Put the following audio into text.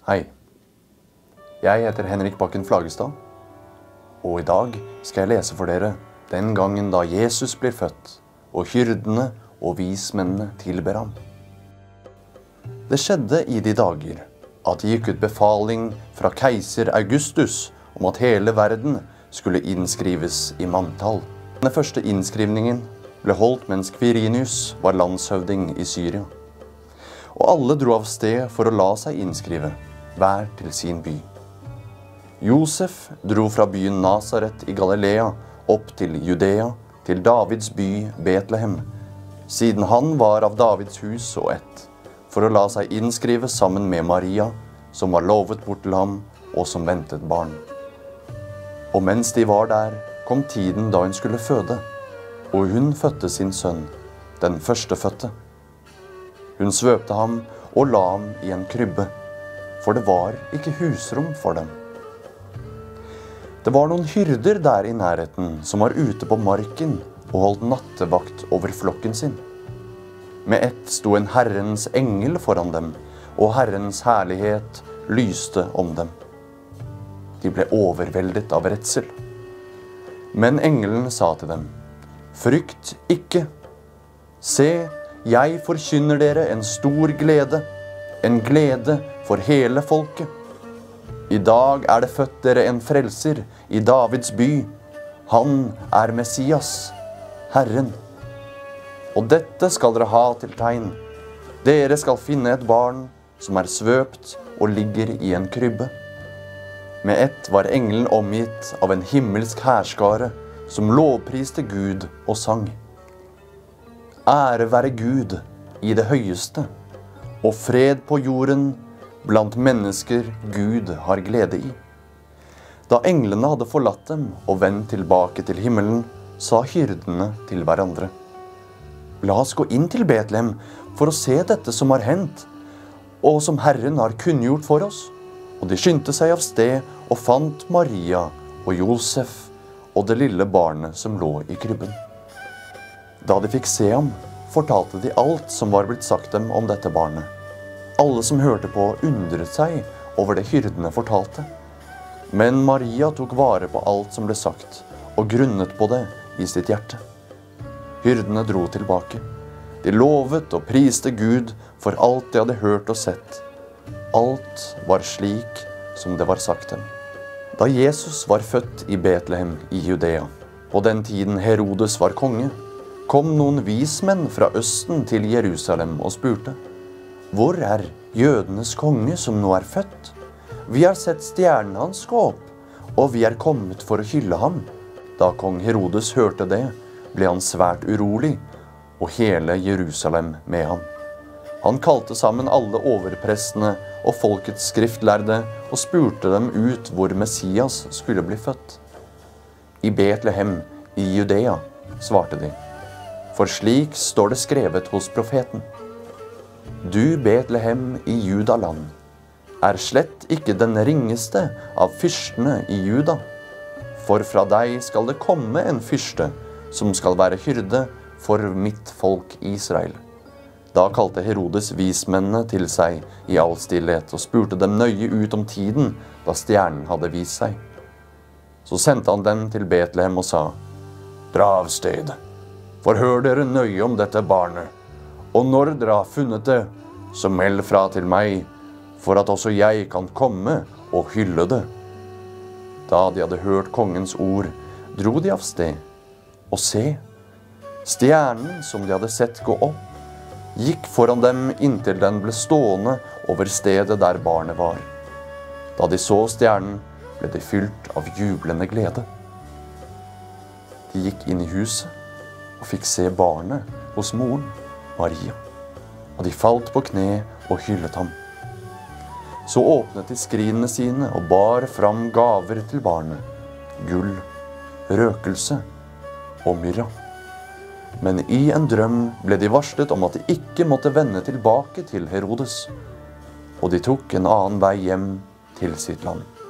Hei, jeg heter Henrik Bakken Flagestad, og i dag skal jeg lese for dere den gangen da Jesus blir født, og hyrdene og vismennene tilber ham. Det skjedde i de dager at det gikk ut befaling fra keiser Augustus om at hele verden skulle innskrives i manntall. Den første innskrivningen ble holdt mens Quirinius var landshøvding i Syria. Og alle dro av sted for å la seg innskrive, hver til sin by. Josef dro fra byen Nazaret i Galilea opp til Judea, til Davids by Betlehem, siden han var av Davids hus og ett, for å la seg innskrive sammen med Maria, som var lovet bort til ham og som ventet barn. Og mens de var der, kom tiden da hun skulle føde, og hun fødte sin sønn, den førstefødte. Hun svøpte ham og la ham i en krybbe, for det var ikke husrom for dem. Det var noen hyrder der i nærheten som var ute på marken og holdt nattevakt over flokken sin. Med ett sto en Herrens engel foran dem, og Herrens herlighet lyste om dem. De ble overveldet av redsel. Men engelen sa til dem, «Frykt ikke! Se, jeg forkynner dere en stor glede, en glede for hele folket. I dag er det født dere en frelser i Davids by. Han er Messias, Herren. Og dette skal dere ha til tegn. Dere skal finne et barn som er svøpt og ligger i en krybbe.» Med ett var engelen omgitt av en himmelsk hærskare som lovpriste Gud og sang. Ære være Gud i det høyeste, og fred på jorden blant mennesker Gud har glede i. Da englene hadde forlatt dem og vendt tilbake til himmelen, sa hyrdene til hverandre, «La oss gå inn til Betlehem for å se dette som har hendt, og som Herren har kunngjort for oss.» Og de skyndte seg av sted og fant Maria og Josef og det lille barnet som lå i krybben. Da de fikk se ham, fortalte de alt som var blitt sagt dem om dette barnet. Alle som hørte på undret seg over det hyrdene fortalte. Men Maria tok vare på alt som ble sagt, og grunnet på det i sitt hjerte. Hyrdene dro tilbake. De lovet og priste Gud for alt de hadde hørt og sett. Alt var slik som det var sagt dem. Da Jesus var født i Betlehem i Judea, på den tiden Herodes var konge, kom noen vismenn fra østen til Jerusalem og spurte, «Hvor er jødenes konge som nå er født? Vi har sett stjernen hans gå opp, og vi er kommet for å hylle ham.» Da kong Herodes hørte det, ble han svært urolig, og hele Jerusalem med ham. Han kalte sammen alle overprestene og folkets skriftlærde og spurte dem ut hvor Messias skulle bli født. «I Betlehem, i Judea», svarte de. For slik står det skrevet hos profeten. «Du, Betlehem i Judaland, er slett ikke den ringeste av fyrstene i Juda. For fra deg skal det komme en fyrste som skal være hyrde for mitt folk Israel.» Da kalte Herodes vismennene til seg i all stillhet og spurte dem nøye ut om tiden da stjernen hadde vist seg. Så sendte han dem til Betlehem og sa, «Dra av sted, forhør dere nøye om dette barnet, og når dere har funnet det, så meld fra til meg, for at også jeg kan komme og hylle det.» Da de hadde hørt kongens ord, dro de av sted, og se, stjernen som de hadde sett gå opp, gikk foran dem inntil den ble stående over stedet der barnet var. Da de så stjernen, ble de fylt av jublende glede. De gikk inn i huset og fikk se barnet hos moren, Maria, og de falt på kne og hyllet ham. Så åpnet de skrinene sine og bar fram gaver til barnet, gull, røkelse og myrra. Men i en drøm ble de varslet om at de ikke måtte vende tilbake til Herodes, og de tok en annen vei hjem til sitt land.